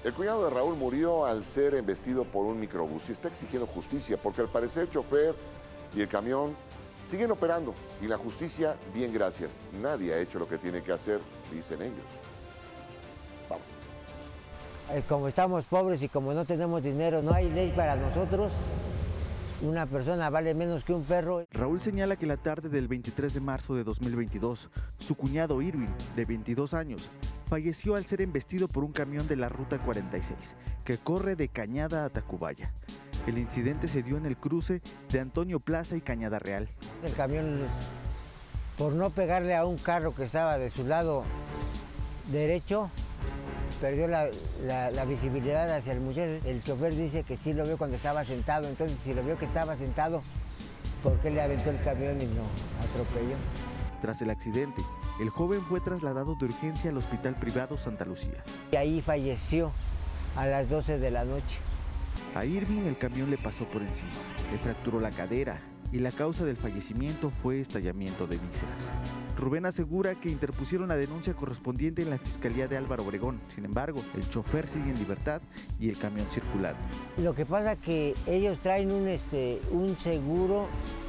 El cuñado de Raúl murió al ser embestido por un microbús y está exigiendo justicia porque al parecer el chofer y el camión siguen operando y la justicia, bien gracias. Nadie ha hecho lo que tiene que hacer, dicen ellos. Vamos. Como estamos pobres y como no tenemos dinero, no hay ley para nosotros. Una persona vale menos que un perro. Raúl señala que la tarde del 23 de marzo de 2022, su cuñado Irving, de 22 años, falleció al ser embestido por un camión de la Ruta 46, que corre de Cañada a Tacubaya. El incidente se dio en el cruce de Antonio Plaza y Cañada Real. El camión, por no pegarle a un carro que estaba de su lado derecho, perdió la visibilidad hacia el muchacho. El chofer dice que sí lo vio cuando estaba sentado, entonces si lo vio que estaba sentado, ¿por qué le aventó el camión y no atropelló? Tras el accidente, el joven fue trasladado de urgencia al Hospital Privado Santa Lucía. Y ahí falleció a las 12 de la noche. A Irving el camión le pasó por encima, le fracturó la cadera y la causa del fallecimiento fue estallamiento de vísceras. Rubén asegura que interpusieron la denuncia correspondiente en la Fiscalía de Álvaro Obregón. Sin embargo, el chofer sigue en libertad y el camión circulando. Lo que pasa es que ellos traen un seguro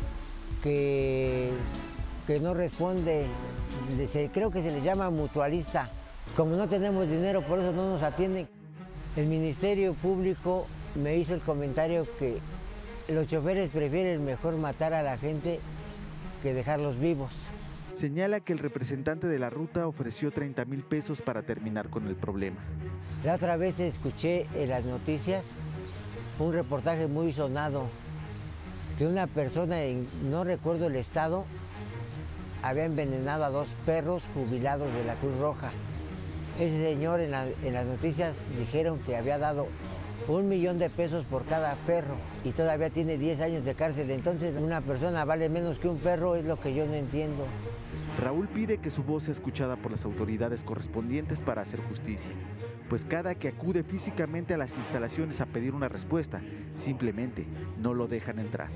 que no responde, creo que se les llama mutualista. Como no tenemos dinero, por eso no nos atienden. El Ministerio Público me hizo el comentario que los choferes prefieren mejor matar a la gente que dejarlos vivos. Señala que el representante de la ruta ofreció 30,000 pesos para terminar con el problema. La otra vez escuché en las noticias un reportaje muy sonado que una persona, no recuerdo el estado, había envenenado a 2 perros jubilados de la Cruz Roja. Ese señor en las noticias dijeron que había dado $1,000,000 por cada perro y todavía tiene 10 años de cárcel. Entonces, una persona vale menos que un perro, es lo que yo no entiendo. Raúl pide que su voz sea escuchada por las autoridades correspondientes para hacer justicia, pues cada que acude físicamente a las instalaciones a pedir una respuesta, simplemente no lo dejan entrar.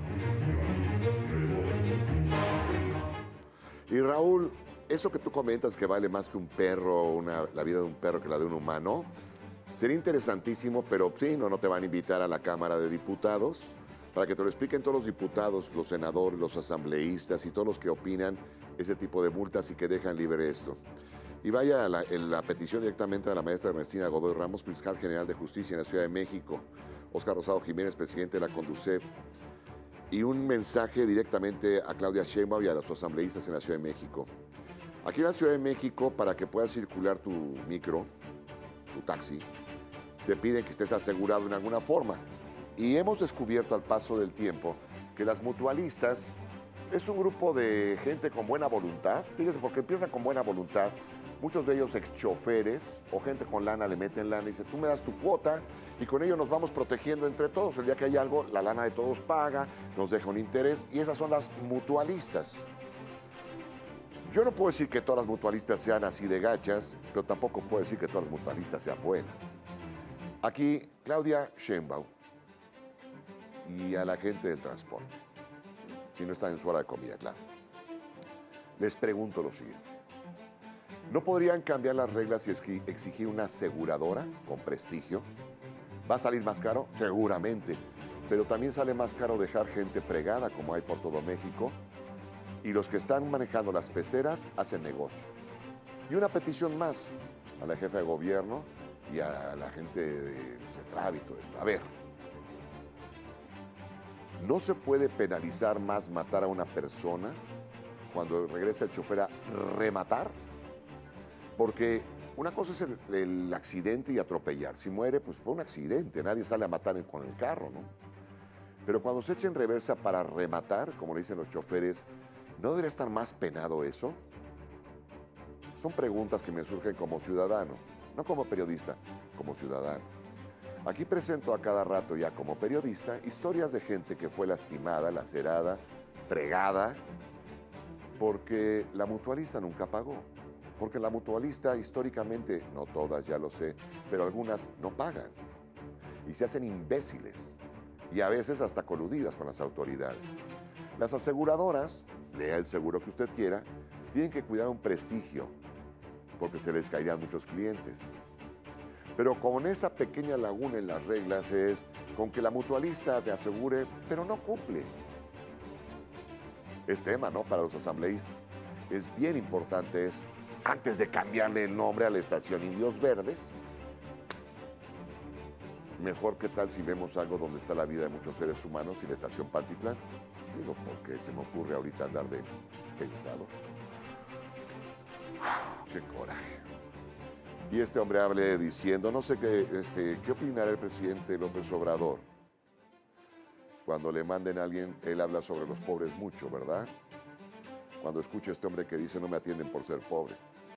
Y Raúl, eso que tú comentas que vale más que un perro, la vida de un perro que la de un humano, sería interesantísimo, pero sí, no te van a invitar a la Cámara de Diputados para que te lo expliquen todos los diputados, los senadores, los asambleístas y todos los que opinan ese tipo de multas y que dejan libre esto. Y vaya la petición directamente a la maestra Ernestina Godoy Ramos, fiscal general de justicia en la Ciudad de México, Óscar Rosado Jiménez, presidente de la Conducef, y un mensaje directamente a Claudia Sheinbaum y a los asambleístas en la Ciudad de México. Aquí en la Ciudad de México, para que puedas circular tu micro, tu taxi, te piden que estés asegurado en alguna forma. Y hemos descubierto al paso del tiempo que las mutualistas es un grupo de gente con buena voluntad. Fíjense, porque empiezan con buena voluntad. Muchos de ellos ex-choferes o gente con lana le meten lana y dicen, tú me das tu cuota y con ello nos vamos protegiendo entre todos. El día que hay algo, la lana de todos paga, nos deja un interés y esas son las mutualistas. Yo no puedo decir que todas las mutualistas sean así de gachas, pero tampoco puedo decir que todas las mutualistas sean buenas. Aquí, Claudia Sheinbaum y a la gente del transporte, si no están en su hora de comida, claro. Les pregunto lo siguiente. ¿No podrían cambiar las reglas y exigir una aseguradora con prestigio? ¿Va a salir más caro? Seguramente. Pero también sale más caro dejar gente fregada como hay por todo México. Y los que están manejando las peceras hacen negocio. Y una petición más a la jefa de gobierno y a la gente del CETRAB y todo esto. A ver, ¿no se puede penalizar más matar a una persona cuando regresa el chofer a rematar? Porque una cosa es el accidente y atropellar. Si muere, pues fue un accidente. Nadie sale a matar con el carro, ¿no? Pero cuando se echa en reversa para rematar, como le dicen los choferes, ¿no debería estar más penado eso? Son preguntas que me surgen como ciudadano, no como periodista, como ciudadano. Aquí presento a cada rato ya como periodista historias de gente que fue lastimada, lacerada, fregada, porque la mutualista nunca pagó. Porque la mutualista históricamente, no todas, ya lo sé, pero algunas no pagan y se hacen imbéciles y a veces hasta coludidas con las autoridades. Las aseguradoras, lea el seguro que usted quiera, tienen que cuidar un prestigio porque se les caerían muchos clientes. Pero con esa pequeña laguna en las reglas es con que la mutualista te asegure, pero no cumple. Es tema, ¿no? Para los asambleístas. Es bien importante eso. Antes de cambiarle el nombre a la estación Indios Verdes, mejor qué tal si vemos algo donde está la vida de muchos seres humanos y la estación Pantitlán. Digo, porque se me ocurre ahorita andar de pensado. ¡Qué coraje! Y este hombre hable diciendo, no sé qué opinará el presidente López Obrador. Cuando le manden a alguien, él habla sobre los pobres mucho, ¿verdad? Cuando escucha a este hombre que dice, no me atienden por ser pobre.